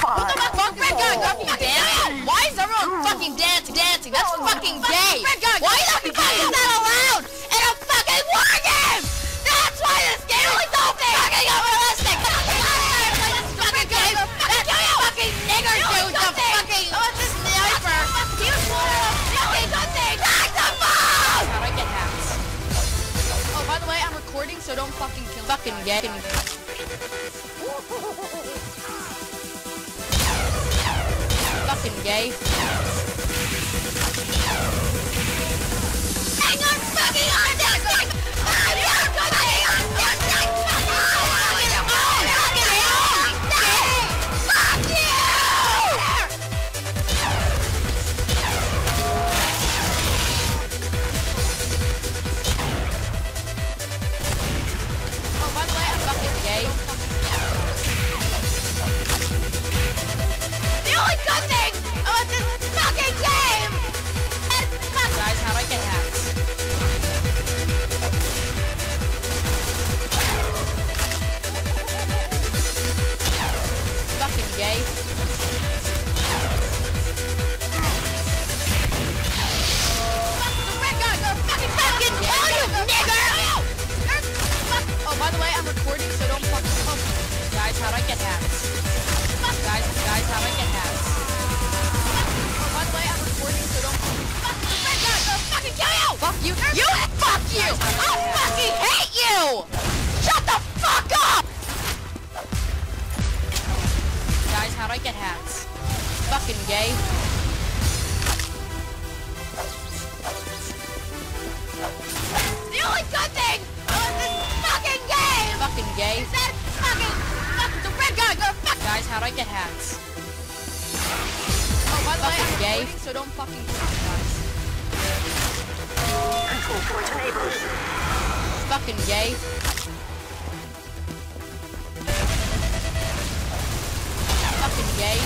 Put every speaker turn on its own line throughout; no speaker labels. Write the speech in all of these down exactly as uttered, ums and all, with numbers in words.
What the fuck? Red guy, fucking dancing? Why is everyone fucking dancing? Dancing? That's fucking gay. Red guy, why the fuck is that allowed in a fucking war game? That's why this game is so fucking unrealistic. This fucking game. That's fucking nigger dude. The fucking sniper. Fucking nothing. Back the phone. How'd I get hacked? Oh, by the way, I'm recording, so don't fucking kill me. Fucking gay. Fucking gay. Hang on, fucking on this thing! I'm not fucking on this thing! Fuck you! Oh, by the way, I'm fucking gay. The only good thing about this fucking game is fuck. Guys, how'd I get hacked? Fucking gay. Fuck the red guy, go fucking fucking kill you, nigger! Oh, by the way, I'm recording, so don't fucking oh. Guys, how'd I get hacked? Guys, guys, how'd I get hacked? Oh, by the way, I'm recording, so don't fuck the red guy, go fucking kill you! Fuck you! You fuck you! I fucking hate you! Shut the fuck up! Guys, how'd I get hacked? Fucking gay. The only good thing about this fucking game! Fucking gay. Is that fucking fuck the red guy, go fuck. Guys, how'd I get hacked? Oh, by the way, I'm gay, so don't fucking kill me, guys.
Control point enabled.
Fucking gay. Fucking gay.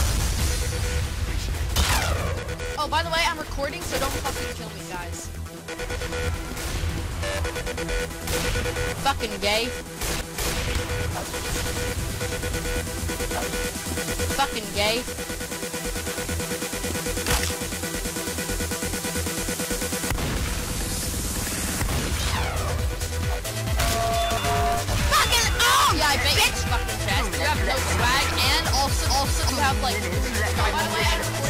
Oh, by the way, I'm recording, so don't fucking kill me, guys. Fucking gay. Fucking gay. Fucking oh yeah, bitch! Fucking chest. You have no swag, and also also you have like. By the way,